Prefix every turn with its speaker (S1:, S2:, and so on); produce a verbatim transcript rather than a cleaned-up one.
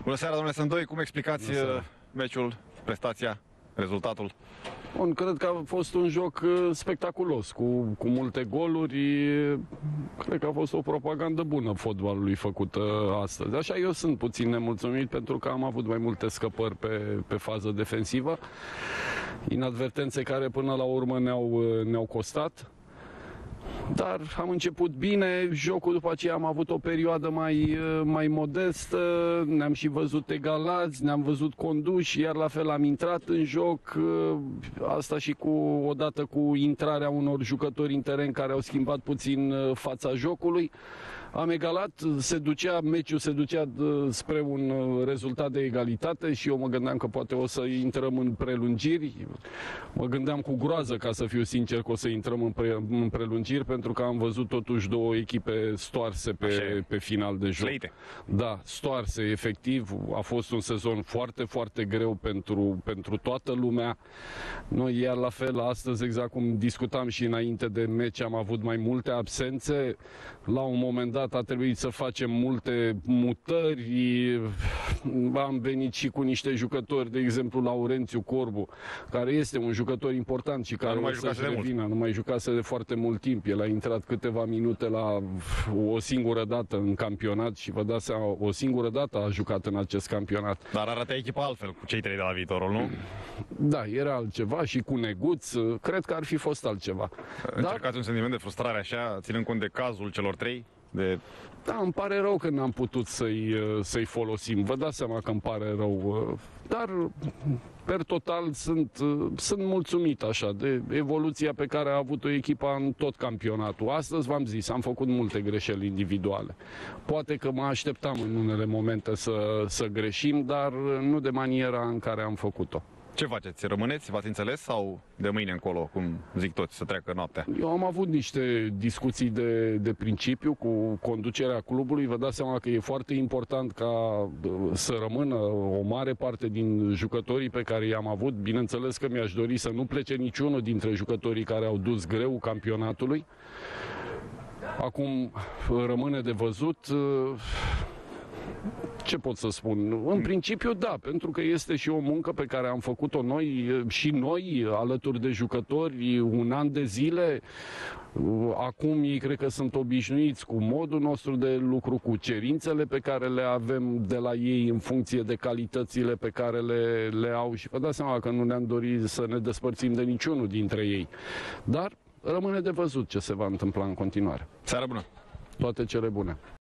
S1: Bună seara, domnule Sândoi, cum explicați meciul, prestația, rezultatul?
S2: Bun, cred că a fost un joc spectaculos, cu, cu multe goluri. Cred că a fost o propagandă bună fotbalului făcută astăzi. Așa eu sunt puțin nemulțumit pentru că am avut mai multe scăpări pe, pe fază defensivă. Inadvertențe care până la urmă ne-au, ne-au costat. Dar am început bine, jocul după aceea am avut o perioadă mai, mai modestă, ne-am și văzut egalați, ne-am văzut conduși, iar la fel am intrat în joc, asta și cu, odată cu intrarea unor jucători în teren care au schimbat puțin fața jocului. Am egalat, se ducea, meciul se ducea spre un rezultat de egalitate și eu mă gândeam că poate o să intrăm în prelungiri. Mă gândeam cu groază, ca să fiu sincer, că o să intrăm în, pre, în prelungiri, pentru că am văzut totuși două echipe stoarse pe, pe final de joc.
S1: Slăite.
S2: Da, stoarse, efectiv. A fost un sezon foarte, foarte greu pentru, pentru toată lumea. Noi, iar la fel, astăzi, exact cum discutam și înainte de meci, am avut mai multe absențe. La un moment dat a trebuit să facem multe mutări, am venit și cu niște jucători, de exemplu Laurențiu Corbu, care este un jucător important și care
S1: nu mai
S2: o să-și revină, nu mai jucase de foarte mult timp, el a intrat câteva minute la o singură dată în campionat și vă dați seama, o singură dată a jucat în acest campionat.
S1: Dar arată echipa altfel cu cei trei de la Viitorul, nu?
S2: Da, era altceva și cu Neguț, cred că ar fi fost altceva.
S1: Încercați Dar... un sentiment de frustrare așa, ținând cont de cazul celor trei? De...
S2: Da, îmi pare rău că n-am putut să-i să-i folosim. Vă dați seama că îmi pare rău. Dar, per total, sunt, sunt mulțumit așa de evoluția pe care a avut-o echipa în tot campionatul. Astăzi, v-am zis, am făcut multe greșeli individuale. Poate că mă așteptam în unele momente să, să greșim, dar nu de maniera în care am făcut-o.
S1: Ce faceți? Rămâneți? V-ați înțeles? Sau de mâine încolo, cum zic toți, să treacă noaptea?
S2: Eu am avut niște discuții de, de principiu cu conducerea clubului. Vă dați seama că e foarte important ca să rămână o mare parte din jucătorii pe care i-am avut. Bineînțeles că mi-aș dori să nu plece niciunul dintre jucătorii care au dus greu campionatului. Acum rămâne de văzut. Ce pot să spun? În principiu, da, pentru că este și o muncă pe care am făcut-o noi și noi, alături de jucători, un an de zile. Acum ei cred că sunt obișnuiți cu modul nostru de lucru, cu cerințele pe care le avem de la ei în funcție de calitățile pe care le, le au și vă dați seama că nu ne-am dorit să ne despărțim de niciunul dintre ei. Dar rămâne de văzut ce se va întâmpla în continuare.
S1: Seară bună!
S2: Toate cele bune!